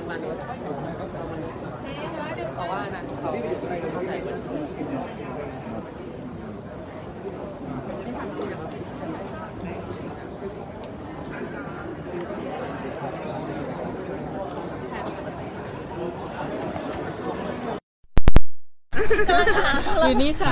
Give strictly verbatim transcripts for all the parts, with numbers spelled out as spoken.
มาณนี้เพราะว่านั้นเขาเข้าใจกันอยู่นี่จ้ะ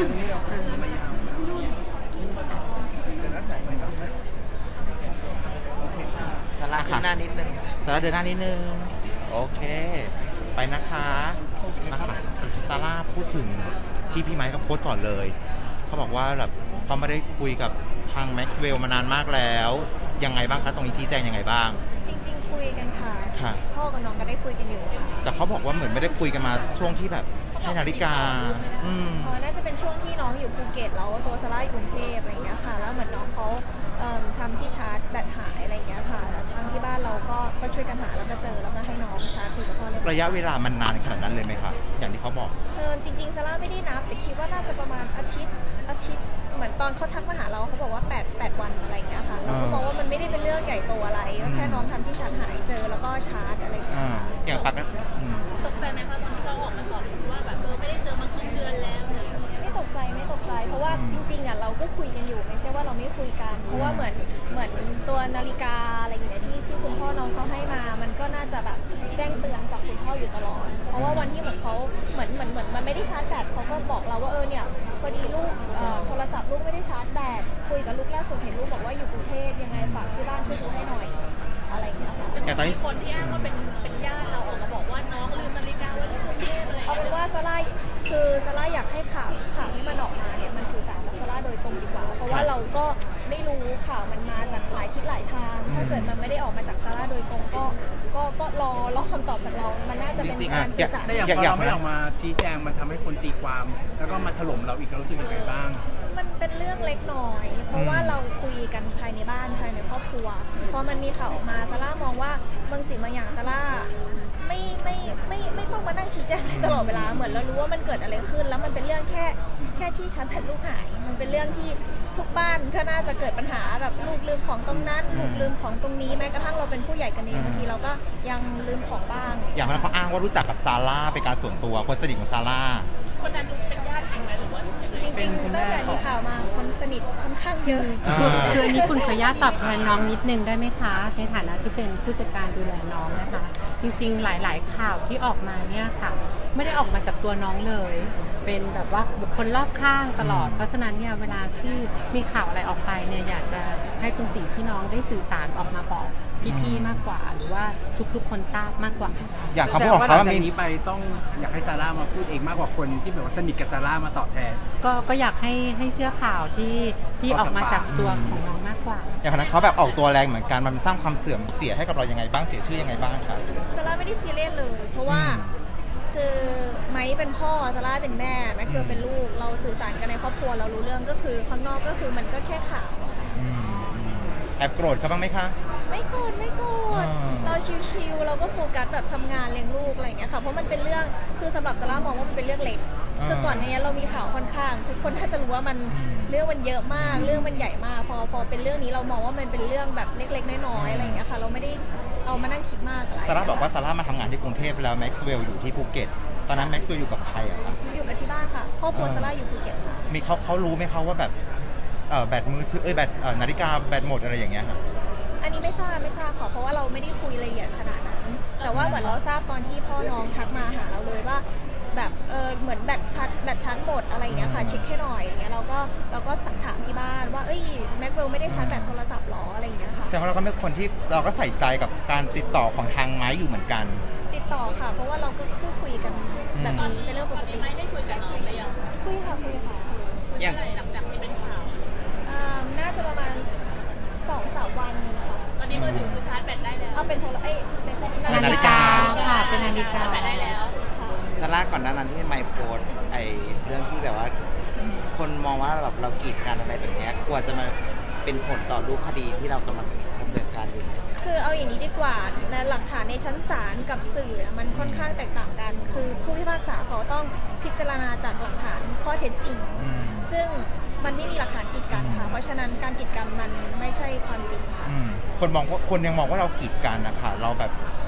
สาระขึ้นหน้านิดนึงสาระเดินหน้านิดนึงโอเคไปนะคะมาค่ะซาร่าพูดถึงที่พี่ไมค์กับโค้ชก่อนเลยเขาบอกว่าแบบเขาไม่ได้คุยกับทางแม็กซ์เวลมานานมากแล้วยังไงบ้างคะตรงนี้ชี้แจงยังไงบ้างจริงๆคุยกันค่ะค่ะพ่อกับน้องก็ได้คุยกันอยู่แต่เขาบอกว่าเหมือนไม่ได้คุยกันมาช่วงที่แบบให้นาฬิกาอืมเออน่าจะเป็นช่วงที่น้องอยู่ภูเก็ตแล้วตัวซาร่าอยู่กรุงเทพอะไรอย่างเงี้ยค่ะแล้วเหมือนน้องเขาทำที่ชาร์จแบตหายอะไรอย่างเงี้ยค่ะทางที่บ้านเราก็ก็ช่วยกันหาแล้วก็เจอแล้วก็ให้น้องชาร์จคุยกับพ่อเลยระยะเวลามันนานขนาดนั้นเลยไหมคะอย่างที่เขาบอกเออจริงๆซาร่าไม่ได้นับแต่คิดว่าน่าจะประมาณอาทิตย์อาทิตย์เหมือนตอนเขาทักมาหาเราเขาบอกว่าแปด แปดวันอะไรอย่างเงี้ยค่ะเราก็มองว่ามันไม่ได้เป็นเรื่องใหญ่โตอะไรก็แค่น้องทำที่ชาร์จหายเจอแล้วก็ชาร์จอะไรอย่างเงี้ยอย่างปกติตกใจไหมคะตอนที่เราออกมาก่อนว่าแบบเออไม่ได้เจอมาครึ่งเดือนแล้วเลยไม่ตกใจไม่ตกใจเพราะว่าจริงๆอ่ะเราก็คุยกันอยู่ไม่ใช่ว่าเราไม่คุยกันเพราะว่าเหมือนเหมือนตัวนาฬิกาอะไรอย่างเงี้ยที่ที่คุณพ่อน้องเขาให้มามันก็น่าจะแบบแจ้งเตือนจากคุณพ่ออยู่ตลอดเพราะว่าวันที่เหมือนเขาเหมือนเหมือนเหมือนมันไม่ได้ชาร์จแบตเขาก็บอกเราว่าเออเนี่ยพอดีลูกโทรศัพท์ลูกไม่ได้ชาร์จแบตคุยกับลูกล่าสุดเห็นลูกบอกว่าอยู่กรุงเทพยังไงฝากที่บ้านช่วยดูให้หน่อยอะไรอย่างเงี้ยค่ะแต่ตอนนี้คนที่อ้างว่าเป็นเป็นญาติเราออกมาบอกว่าน้องลืมนาฬิกาไว้ที่กรุงเทพอะไรเอาเป็นว่าซาร่าคือซาร่าอยากให้ข่าวข่าวที่มันออกมาเนี่ยมันสื่อสารกับซาร่าโดยตรงดีกว่าเพราะว่าเราก็ไม่รู้ข่าวมันมาจากหลายทิศหลายทางถ้าเกิดมันไม่ได้ออกมาจากซาร่าโดยตรงก็ก็ก็รอรอคำตอบจากเรามันน่าจะเป็นการสื่อสารแต่อย่างพอเราไม่ออกมาชี้แจงมันทำให้คนตีความแล้วก็มาถล่มเราอีกรู้สึกยังไงบ้างมันเป็นเรื่องเล็กน้อยเพราะว่าเราคุยกันภายในบ้านภายในครอบครัวพอมันมีข่าวออกมาซาร่ามองว่าบางสิ่งบางอย่างซาร่าไม่ไม่ไม่ไม่ต้องมานั่งชี้แจงตลอดเวลาเหมือนเรารู้ว่ามันเกิดอะไรขึ้นแล้วมันเป็นเรื่องแค่แค่ที่ชั้นแผ่นลูกหายมันเป็นเรื่องที่ทุกบ้านก็น่าจะเกิดปัญหาแบบลูกลืมของตรงนั้นลูกลืมของตรงนี้แม้กระทั่งเราเป็นผู้ใหญ่กันเองบางทีเราก็ยังลืมของบ้างอย่างนั้นเขาอ้างว่ารู้จักกับซาร่าเป็นการส่วนตัวคนสนิทของซาร่าคนนั้นเป็นญาติจริงไหมหรือว่าจริงๆตั้งแต่มีข่าวมาคนสนิทค่อนข้างเยอะคืออันนี้คุณขออนุญาตตอบแทนน้องนิดนึงได้ไหมคะในฐานะที่เป็นผู้จัดการดูแลน้องนะคะจริงๆหลายๆข่าวที่ออกมาเนี่ยค่ะไม่ได้ออกมาจากตัวน้องเลยเป็นแบบว่าบุคคลรอบข้างตลอดเพราะฉะนั้นเนี่ยเวลาที่มีข่าวอะไรออกไปเนี่ยอยากจะให้เป็นสิ่งที่น้องได้สื่อสารออกมาบอกพี่ๆมากกว่าหรือว่าทุกๆคนทราบมากกว่าอย่างเขาบอกเขาว่าจากนี้ไปต้องอยากให้ซาร่ามาพูดเองมากกว่าคนที่แบบว่าสนิทกับซาร่ามาตอบแทนก็ก็อยากให้ให้เชื่อข่าวที่ที่ออกมาจากตัวของน้องมากกว่าอย่างนั้นเขาแบบออกตัวแรงเหมือนกันมันสร้างความเสื่อมเสียให้กับเรายังไงบ้างเสียชื่อยังไงบ้างครับซาร่าไม่ได้ซีเรียสเลยเพราะว่าคือไมค์เป็นพ่อซาร่าเป็นแม่แม็กซ์เวลเป็นลูกเราสื่อสารกันในครอบครัวเรารู้เรื่องก็คือข้างนอกก็คือมันก็แค่ข่าวแอบโกรธเขาบ้างไหมคะไม่โกรธไม่โกรธเราชิวๆเราก็โฟกัสแบบทำงานเลี้ยงลูกอะไรอย่างเงี้ยค่ะเพราะมันเป็นเรื่องคือสำหรับซาร่ามองว่ามันเป็นเรื่องเล็กคือก่อนนี้เรามีข่าวค่อนข้างทุกคนถ้าจะรู้ว่ามันเรื่องมันเยอะมากเรื่องมันใหญ่มากพอพอเป็นเรื่องนี้เรามองว่ามันเป็นเรื่องแบบเล็กๆน้อยๆอะไรอย่างเงี้ยค่ะเราไม่ได้เอามานั่งคิดมากอะไรซาร่าบอกว่าซาร่ามาทำงานที่กรุงเทพแล้วแม็กซ์เวลอยู่ที่ภูเก็ตตอนนั้นแม็กซ์เวลอยู่กับใครอะคะอยู่กับที่บ้านค่ะครอบครัวซาร่าอยู่ภูเก็ตค่ะมีเขาเขารู้ไหมเขาว่าแบบแบตมือถือเอ้ยแบตนาฬิกาแบตหมดอะไรอย่างเงี้ยค่ะอันนี้ไม่ทราบไม่ทราบค่ะเพราะว่าเราไม่ได้คุยละเอียดขนาดนั้นแต่ว่าเหมือนเราทราบตอนที่พ่อน้องทักมาหาเราเลยว่าแบบเออเหมือนแบตชาร์จแบตชาร์จหมดอะไรอย่างเงี้ยค่ะเช็คให้หน่อยอย่างเงี้ยเราก็เราก็สั่งถามที่บ้านว่าเอ้ยแม็กเวลไม่ได้ชาร์จแบตโทรศัพท์หรออะไรอย่างเงี้ยค่ะแสดงว่าเราก็เป็นคนที่เราก็ใส่ใจกับการติดต่อของทางไม้อยู่เหมือนกันติดต่อค่ะเพราะว่าเราก็พูดคุยกันแบบนี้เป็นเรื่องปกติไม่ได้คุยกับน้องเลยยังคุยค่ะคุยค่ะอย่างหลังจากที่เป็นข่าวน่าจะประมาณสองสามวันค่ะตอนนี้มือถือคือชาร์จแบตได้แล้วเอาเป็นโทรเอ้ยเป็นนาฬิกาค่ะเป็นนาฬิกาแบตได้แล้วซาร่าก่อนหน้านั้นที่ไมค์โพสไอเรื่องที่แบบว่าคนมองว่าแบบเรากีดกันอะไรแบบนี้กลัวจะมาเป็นผลต่อรูปคดีที่เรากำลังดำเนินการอยู่คือเอาอย่างนี้ดีกว่าและหลักฐานในชั้นศาลกับสื่อมันค่อนข้างแตกต่างกันคือผู้พิพากษาเขาต้องพิจารณาจากหลักฐานข้อเท็จจริงซึ่งมันไม่มีหลักฐานกีดกันค่ะเพราะฉะนั้นการกีดกันมันไม่ใช่ความจริงค่ะคนมองว่าคนยังมองว่าเรากีดกันนะคะเราแบบ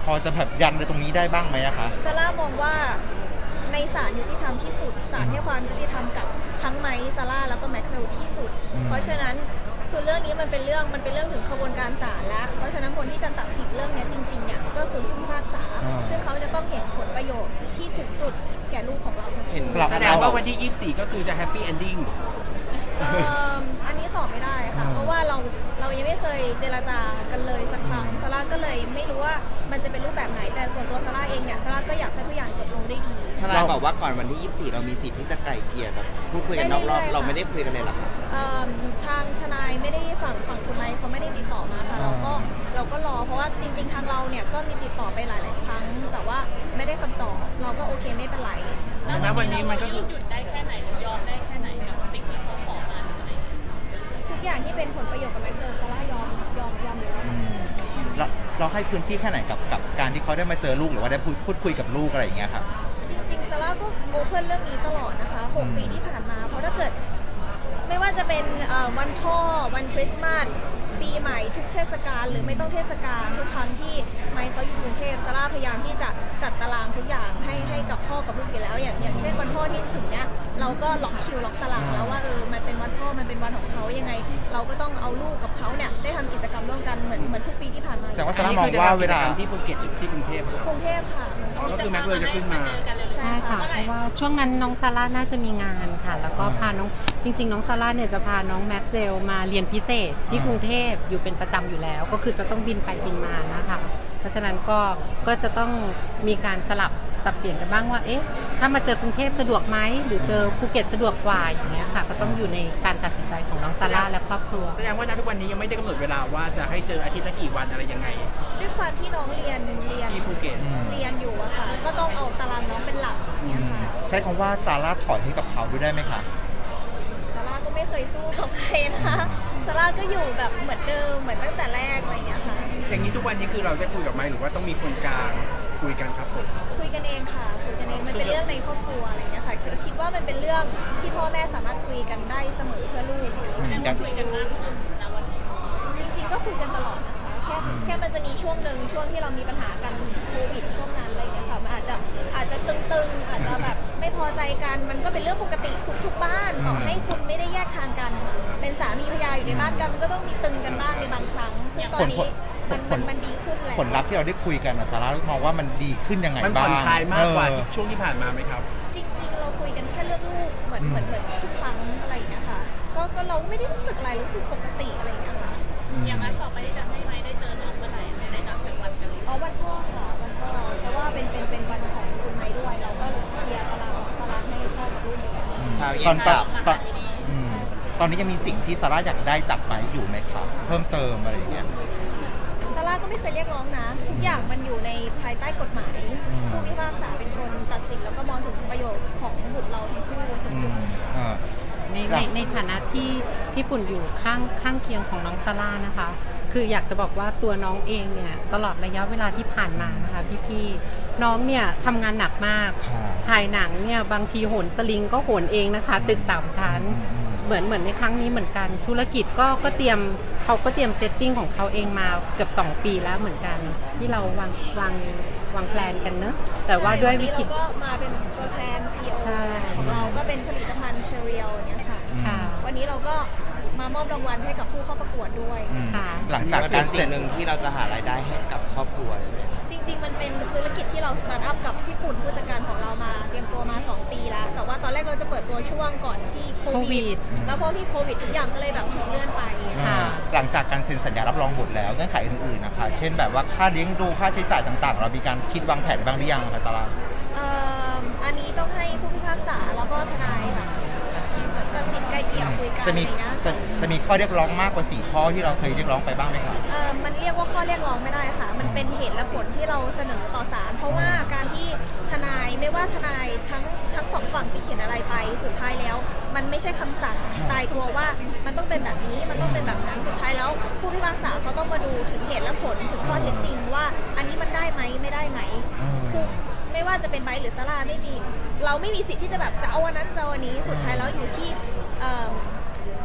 อจะแบบยันในตรงนี้ได้บ้างไหมอะคะซาร่ามองว่าในศาลยุติธรรมที่สุดศาลให้ความยุติธรรมกับทั้งไมค์ซาร่าแล้วก็แม็กซ์เวลที่สุดเพราะฉะนั้นคือเรื่องนี้มันเป็นเรื่องมันเป็นเรื่องถึงกระบวนการศาลแล้วเพราะฉะนั้นคนที่จะตัดสินเรื่องนี้จริงๆเนี่ยก็คือผู้พิพากษาซึ่งเขาจะต้องเห็นผลประโยชน์ที่สูงสุดแก่ลูกของเราทั้งคู่แสดงว่าวันที่ยี่สิบสี่ก็คือจะแฮปปี้เอนดิ้งอันนี้ตอบไม่ได้ค่ะเพราะว่าเราเรายังไม่เคยเจรจากันเลยสักครั้งซาร่าก็เลยไม่รู้ว่ามันจะเป็นรูปแบบไหนแต่ส่วนตัวซาร่าเองเนี่ยซาร่าก็อยากให้ทุกอย่างจบลงได้ดีทนายบอกว่าก่อนวันที่ยี่สิบสี่เรามีสิทธิ์ที่จะไกล่เกลี่ยแบบพูดคุยกันนอกรอบเราไม่ได้คุยกันเลยหรอคะทางทนายไม่ได้ฝั่งฝั่งคุณไมค์เขาไม่ได้ติดต่อมาค่ะเราก็เราก็รอเพราะว่าจริงๆทางเราเนี่ยก็มีติดต่อไปหลายๆครั้งแต่ว่าไม่ได้คำตอบเราก็โอเคไม่เป็นไรแล้ววันนี้มันก็หยุดได้แค่ไหนหรือยอมได้แค่ไหนกับสิ่งที่เขาขอมาทุกอย่างที่เป็นผลประโยชน์กับแม็กซ์เวลซาร่ายอมยอมยอมอยู่แล้วเราให้พื้นที่แค่ไหนกับกับการที่เขาได้มาเจอลูกหรือว่าได้พูดพูดคุยกับลูกอะไรอย่างเงี้ยครับจริงๆซาร่าก็โอเพ่นเรื่องนี้ตลอดนะคะหกปีที่ผ่านมาเพราะถ้าเกิดไม่ว่าจะเป็นวันพ่อวันคริสต์มาสปีใหม่ทุกเทศกาลหรือไม่ต้องเทศกาลทุกครั้งที่ไมค์เขาอยู่กรุงเทพซาร่าพยายามที่จะจัดตารางทุกอย่างให้ให้กับพ่อกับลูกอยู่แล้วอย่างอย่างเช่นวันพ่อที่ถึงเนี้ยเราก็ล็อกคิวล็อกตารางแล้วว่าเออมันเป็นวันพ่อมันเป็นวันของเขายังไงเราก็ต้องเอาลูกกับเขาเนี่ยได้ทำกิจกรรมร่วมกันเหมือนเหมือนทุกปีที่ผ่านมาแต่ว่าซาร่ามองว่าเวลาที่ภูเก็ตหรือที่กรุงเทพกรุงเทพค่ะก็คือแม็กเวลจะขึ้นมาใช่ค่ะเพราะว่าช่วงนั้นน้องซาร่าน่าจะมีงานค่ะแล้วก็พาน้องจริงๆน้องซาร่าเนี่ยจะพาน้องแม็กซ์เวลมาเรียนพิเศษที่กรุงเทพอยู่เป็นประจำอยู่แล้วก็คือจะต้องบินไปบินมานะคะเพราะฉะนั้นก็ก็จะต้องมีการสลับสับเปลี่ยนกันบ้างว่าเอ๊ะถ้ามาเจอกรุงเทพสะดวกไหมหรือเจอภูเก็ตสะดวกกว่าอย่างเงี้ยค่ะก็ต้องอยู่ในการตัดสินใจของน้องซาร่าและครอบครัวแสดงว่าณทุกวันนี้ยังไม่ได้กำหนดเวลาว่าจะให้เจออาทิตย์ละกี่วันอะไรยังไงด้วยความที่น้องเรียนเรียนที่ภูเก็ตเรียนอยู่อะค่ะก็ต้องเอาตารางน้องเป็นหลักเนี่ยค่ะใช้คำว่าซาร่าถอยให้กับเขาด้วยได้ไหมคะซาร่าก็ไม่เคยสู้กับใครนะคะซาร่าก็อยู่แบบเหมือนเดิมเหมือนตั้งแต่แรกอะไรอย่างเงี้ยค่ะอย่างนี้ทุกวันนี้คือเราได้คุยกับไมค์หรือว่าต้องมีคนกลางคุยกันครับผมคุยกันเองค่ะคุยกันเองมันเป็นเรื่องในครอบครัวอะไรอย่างเงี้ยค่ะคิดว่ามันเป็นเรื่องที่พ่อแม่สามารถคุยกันได้เสมอเพื่อลูกการคุยกันมากขึ้นนะวันนี้จริงๆก็คุยกันตลอดนะคะแค่แค่มันจะมีช่วงหนึ่งช่วงที่เรามีปัญหากันโควิดช่วงนั้นอะไรอย่างเงี้ยค่ะมันอาจจะอาจจะตึงๆอาจจะแบบไม่พอใจกันมันก็เป็นเรื่องปกติทุกๆบ้านต่อให้คุณไม่ได้แยกทางกันเป็นสามีภรรยาอยู่ในบ้านกันก็ต้องมีตึงกันบ้างในบางครั้งซึ่งตอนนี้มันมันมันดีขึ้นแล้วผลลัพธ์ที่เราได้คุยกันซาร่ามองว่ามันดีขึ้นยังไงบ้างมันผ่อนคลายมากกว่าช่วงที่ผ่านมาไหมครับจริงๆเราคุยกันแค่เรื่องลูกเหมือนเหมือนเหมือนทุกครั้งอะไรอย่างเงี้ยค่ะก็ก็เราไม่ได้รู้สึกอะไรรู้สึกปกติอะไรอย่างเงี้ยค่ะอย่างนั้นต่อไปที่จะให้ไมค์ได้เจอน้องเมื่อไหร่ไม่ได้นัดวันกันเลยอ๋อวันพ่อค่ะวันพ่อเพราะว่าเป็นเป็นเป็นวันของคุณไมค์ด้วยเราก็เคลียร์ตารางตารางให้พ่อกับลูกเลยตอนตอนตอนตอนนี้ยังมีสิ่งที่ซาร่าอยากได้จากไมค์อยู่ไหมครับเพิ่มเติมอะไรอย่างเงี้ยซาร่าก็ไม่เคยเรียกร้องนะทุกอย่างมันอยู่ในภายใต้กฎหมายผู้พิพากษาเป็นคนตัดสินแล้วก็มองถึงประโยชน์ของบุตรเราทั้งคู่สุดๆในในในฐานะที่ที่ปุ่นอยู่ข้างข้างเคียงของน้องซาร่านะคะคืออยากจะบอกว่าตัวน้องเองเนี่ยตลอดระยะเวลาที่ผ่านมานะคะพี่ๆน้องเนี่ยทำงานหนักมากถ่ายหนังเนี่ยบางทีโหนสลิงก็โหนเองนะคะตึกสามชั้นเหมือนเหมือนในครั้งนี้เหมือนกันธุรกิจก็ก็เตรียมเขาก็เตรียมเซตติ้งของเขาเองมาเกือบสองปีแล้วเหมือนกันที่เราวางวางวางแผนกันเนอะแต่ว่าด้วยวิกฤตก็มาเป็นตัวแทน ซี อี โอ ของเราก็เป็นผลิตภัณฑ์เชอเรียลอย่างเงี้ยค่ะวันนี้เราก็มามอบรางวัลให้กับผู้เข้าประกวดด้วยค่ะหลังจากการสิ่งหนึ่งที่เราจะหารายได้ให้กับครอบครัวใช่ไหมจริงๆมันเป็นธุรกิจที่เราสตาร์ทอัพกับพี่ปุ่นผู้จัดการของเรามาเตรียมตัวมาสองปีแล้วแต่ว่าตอนแรกเราจะเปิดตัวช่วงก่อนที่โควิดแล้วพอมีโควิดทุกอย่างก็เลยแบบถูกเลื่อนไปค่ะหลังจากการเซ็นสัญญารับรองบุตรแล้วเงื่อนไขอื่นๆนะคะเช่นแบบว่าค่าเลี้ยงดูค่าใช้จ่ายต่างๆเรามีการคิดวางแผนบ้างหรือยังคะซาร่าอันนี้ต้องให้ผู้พิพากษาแล้วก็ทนายค่ะตัดสินไกลเกลี่ยคุยกันจะมีจะจะมีข้อเรียกร้องมากกว่าสี่ข้อที่เราเคยเรียกร้องไปบ้างไหมคะเออมันเรียกว่าข้อเรียกร้องไม่ได้ค่ะมันเป็นเหตุและผลที่เราเสนอต่อศาลเพราะว่าการที่ทนายไม่ว่าทนายทั้งทั้งสองฝั่งจะเขียนอะไรไปสุดท้ายแล้วมันไม่ใช่คำสั่งตายตัวว่ามันต้องเป็นแบบนี้มันต้องเป็นแบบนั้นสุดท้ายแล้วผู้พิพากษาเขาต้องมาดูถึงเหตุและผลถึงข้อเท็จจริงว่าอันนี้มันได้ไหมไม่ได้ไหมคือไม่ว่าจะเป็นไบร์ทหรือซาร่าไม่มีเราไม่มีสิทธิ์ที่จะแบบจะเอาวันนั้นจะเอาวันนี้สุดท้ายแล้วอยู่ที่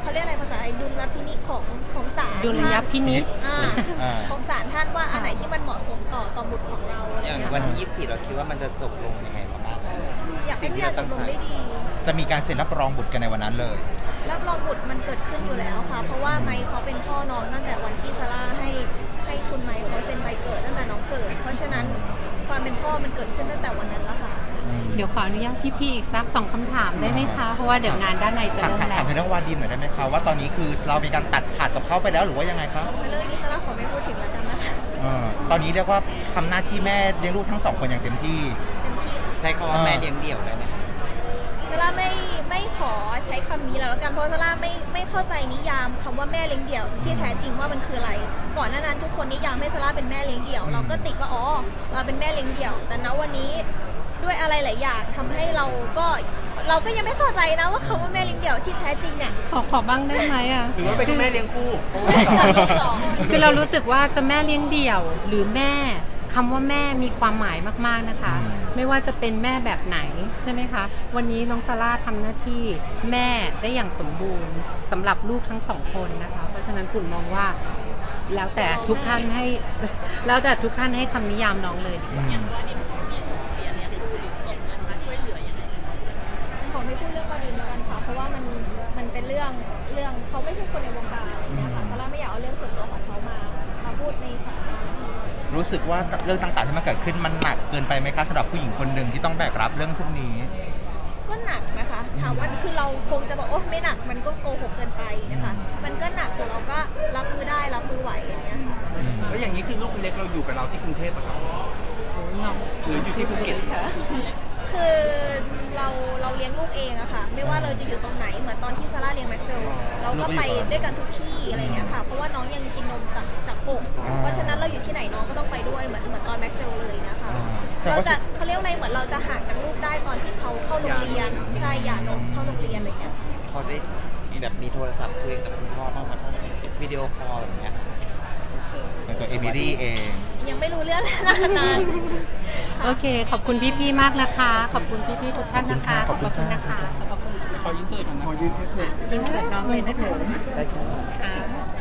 เขาเรียกอะไรภาษาไทยดุลพินิจของของศาลดุลยพินิจอ่าอ่าของศาลท่านว่าอันไหนที่มันเหมาะสมต่อต่อบุตรของเราอย่างวันที่ยี่สิบสี่เราคิดว่ามันจะจบลงยังไงบ้างอยากให้ทุกอย่างจบลงได้ดีจะมีการเซ็นรับรองบุตรกันในวันนั้นเลยรับรองบุตรมันเกิดขึ้นอยู่แล้วค่ะ เพราะว่าไมค์เขาเป็นพ่อน้องตั้งแต่วันที่ซาร่าให้ให้คุณไมค์เขาเซ็นใบเกิดตั้งแต่น้องเกิด เพราะฉะนั้นความเป็นพ่อมันเกิดขึ้นตั้งแต่วันนั้นแล้วค่ะเดี๋ยวขออนุญาตพี่ๆอีกสักสองคำถามได้ไหมคะ เพราะว่าเดี๋ยวงานด้านในจะถามเริ่มถามแล้ถามวถึงเรื่องวาดิมหน่อยได้ไหมคะว่าตอนนี้คือเรามีการตัดขาดกับเขาไปแล้วหรือว่ายังไงครับเรื่องนี้ซาร่าขอไม่พูดถึงแล้วกันนะคะตอนนี้เรียกว่าทำหน้าที่แม่เลี้ยงลูกทั้งสองคนอย่างเต็มที่เต็มที่ค่ะใช้คำว่าแม่เลี้ยงเดี่ยวได้ไหมซาร่าไม่ไม่ขอใช้คำนี้แล้วแล้วกันเพราะซาร่าไม่ไม่เข้าใจนิยามคำว่าแม่เลี้ยงเดี่ยวที่แท้จริงว่ามันคืออะไร ก่อนหน้านั้นทุกคนนิยามให้ซาร่าเป็นแม่เลี้ยงเดี่ยว เราก็ติดว่าอ๋อเราเป็นแม่เลี้ยงเดี่ยว แต่ณวันนี้ด้วยอะไรหลายอย่างทำให้เราก็เราก็ยังไม่เข้าใจนะว่าคำว่าแม่เลี้ยงเดี่ยวที่แท้จริงเนี่ยขอขอบ้างได้ไหมอ่ะหรือว่าเป็นแม่เลี้ยงคู่คือเรารู้สึกว่าจะแม่เลี้ยงเดี่ยว หรือแม่คำว่าแม่มีความหมายมากๆนะคะ ไม่ว่าจะเป็นแม่แบบไหนใช่ไหมคะ วันนี้น้องซาร่าทำหน้าที่แม่ได้อย่างสมบูรณ์สำหรับลูกทั้งสองคนนะคะ เพราะฉะนั้นคุณมองว่าแล้วแต่ทุกท่านให้แล้วแต่ทุกท่านให้คำนิยามน้องเลยดีกว่าอย่างวันนี้มีส่งเสียเนี่ยคือส่งเงินมาช่วยเหลือยังไงขอไม่พูดเรื่องประเด็นแล้วกันค่ะ เพราะว่ามันมันเป็นเรื่องเรื่องเขาไม่ใช่คนในวงการอะไรอย่างเงี้ยค่ะซาร่าไม่อยากเอาเรื่องส่วนตัวของเขามามาพูดในสาธารณะรู้สึกว่าเรื่องต่างๆที่มันเกิดขึ้นมันหนักเกินไปไหมคะสำหรับผู้หญิงคนหนึ่งที่ต้องแบกรับเรื่องพวกนี้ก็หนักนะคะถามว่าคือเราคงจะบอกโอ้ไม่หนักมันก็โกหกเกินไปนะคะมันก็หนักแต่เราก็รับมือได้รับมือไหวอย่างเงี้ยค่ะแล้วอย่างนี้คือลูกคนเล็กเราอยู่กับเราที่กรุงเทพอะครับน้องหรืออยู่ที่ภูเก็ตคือเราเราเลี้ยงลูกเองอะค่ะไม่ว่าเราจะอยู่ตรงไหนเหมือนตอนที่ซาร่าเลี้ยงแม็กซ์เวลเราก็ไปด้วยกันทุกที่อะไรเงี้ยค่ะเพราะว่าน้องยังกินนมจากจากปกเพราะฉะนั้นเราอยู่ที่ไหนน้องก็ต้องไปด้วยเหมือนเหมือนตอนแม็กซ์เวลเลยนะคะเราจะเขาเรียกว่าอะไรเหมือนเราจะห่างจากลูกได้ตอนที่เขาเข้าโรงเรียนใช่หย่านมเข้าโรงเรียนอะไรเงี้ยเขาได้แบบมีโทรศัพท์คุยกับคุณพ่อบ้างไหมวิดีโอคอลแบบเนี้ยเป็นตัวเอมิลี่เองยังไม่รู้เรื่องนานนานโอเค ขอบคุณพี่ๆมากนะคะ ขอบคุณพี่ๆทุกท่านนะคะ ขอบคุณนะคะ ขอบคุณขอยินเสิร์ตก่อนนะอินเสิร์ตน้องเลยนะคะค่ะ